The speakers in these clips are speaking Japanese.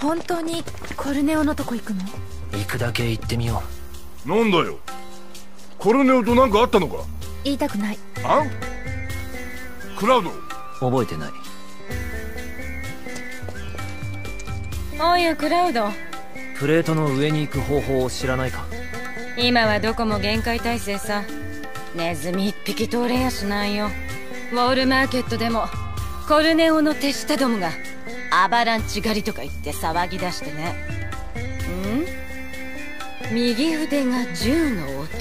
本当にコルネオのとこ行くの？ 行くだけ行ってみよう。なんだよ、コルネオと何かあったのか？ 言いたくない。 あん？クラウド覚えてない。 おいよクラウド、 プレートの上に行く方法を知らないか？ 今はどこも限界態勢さ。ネズミ一匹通れやしないよ。ウォールマーケットでもコルネオの手下どもがアバランチ狩りとか言って騒ぎ出してね。右腕が銃の男。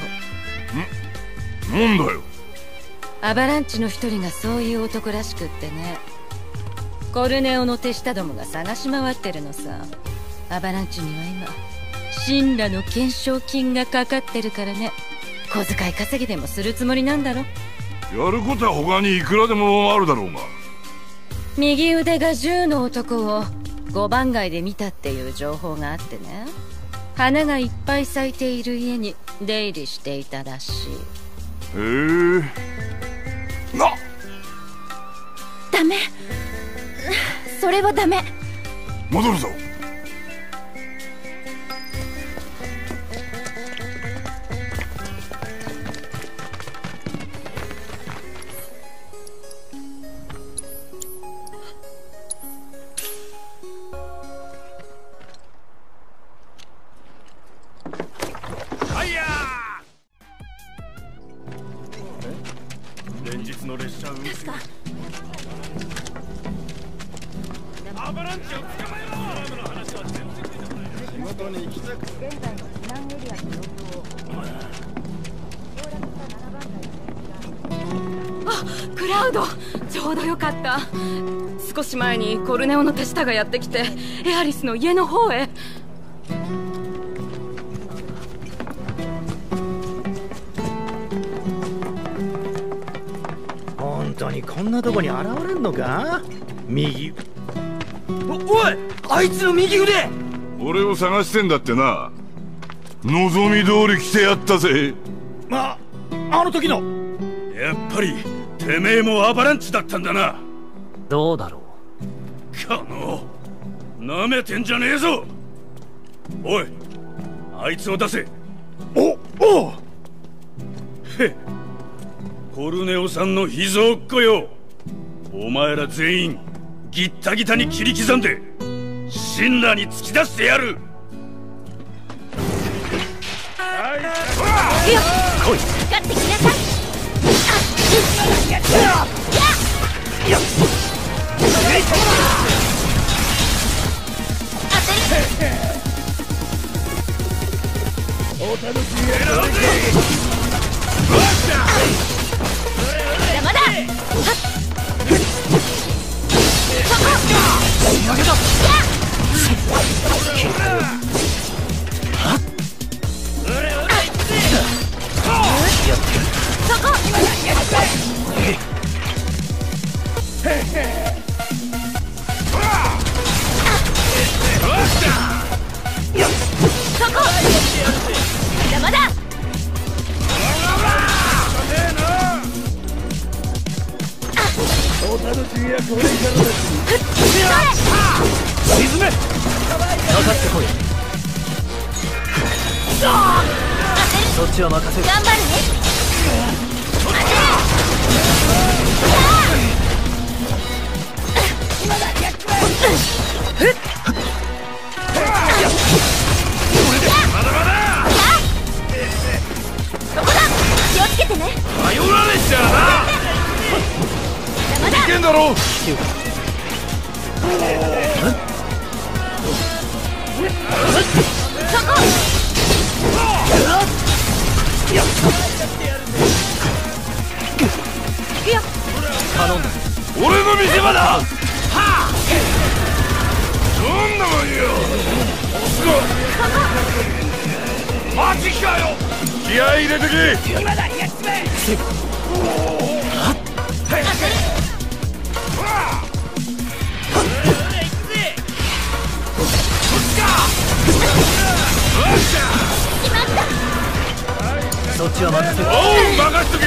なんだよ。 アバランチの一人がそういう男らしくってね。コルネオの手下どもが探し回ってるのさ。アバランチには今神羅の懸賞金がかかってるからね。小遣い稼ぎでもするつもりなんだろ。 やることは他にいくらでもあるだろうが。 右腕が銃の男を5番街で見たっていう情報があってね。花がいっぱい咲いている家に出入りしていたらしい。 へえ。 ダメ、それはダメ。 戻るぞ。連日の列車運休。アバランチを捕まえろ。仕事に行きたく。現在の避難エリアの状況を。 あ、クラウド、ちょうどよかった。少し前にコルネオの手下がやってきてエアリスの家の方へ。 本当にこんなとこに現れんのか？右。 おい、あいつの右腕。 俺を探してんだってな。望み通り来てやったぜ。 あの時の。 やっぱりてめえもアバランチだったんだな。 どうだろう。このなめてんじゃねえぞ。おい、あいつを出せ。おう。へっ、コルネオさんの秘蔵っ子よ。お前ら全員ギッタギタに切り刻んで神羅に突き出してやる。 いや、 来い。 かかってきなさい。 お楽しみや。 邪魔だ。邪魔だ。 お楽しみはこれからだ。 沈め。かかってこい。そっちは任せる。 頑張るね。 まだまだ。 そこだ。気をつけてね。 頼られちゃうな。 いけんだろう。 そこ。 頼んだ。 俺の見せ場だ。はあ。どんなもんよ。マジかよ。気合い入れてけ。 今だ、やっちまえ。 そっちは任せる。 おう、任しとけ。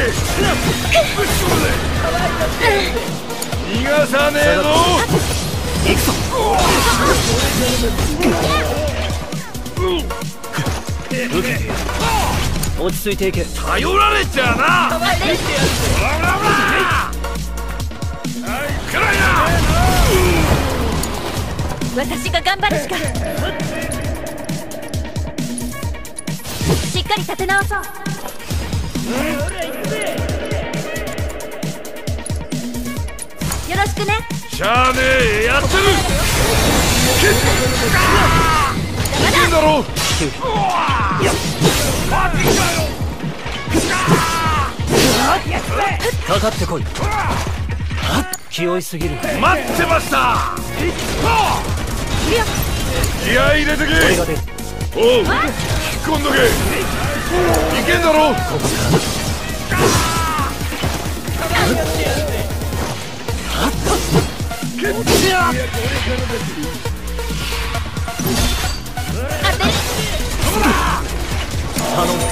逃がさねえぞ。 行くぞ。 落ち着いていけ。 頼られちゃうな。ほらほらほら。くらいな。 私が頑張るしか。しっかり立て直そう。よろしくね。 しゃあねえ、やってる。いけんだろ。 かかってこい。気負いすぎる。 待ってました。気合い入れてけ。 俺が出る。 おう、引っ込んどけ。いけんだろ。 頼む。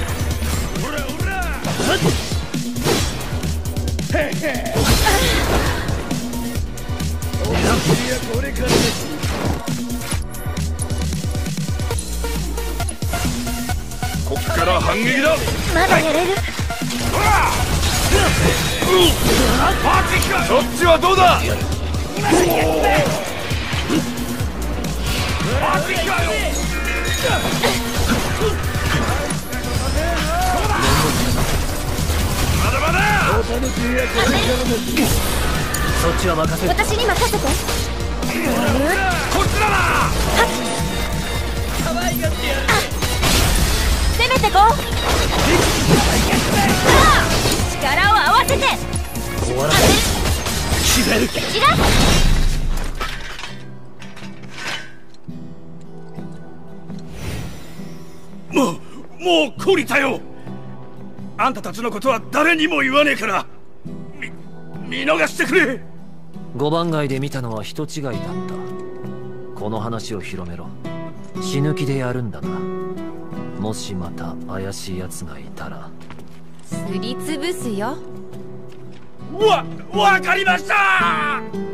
こっから反撃だ。 まだやれる。 そっちはどうだ。まだまだ。 そっちは任せる。 私に任せて。 こっちだな。 攻めてこう。力を合わせて。 終わらせる。決める。 ちらっ。 もう懲りたよ。あんたたちのことは誰にも言わねえから見逃してくれ。 5番街で見たのは人違いだった。この話を広めろ。死ぬ気でやるんだな。もしまた怪しい奴がいたらすりつぶすよ。 わかりました。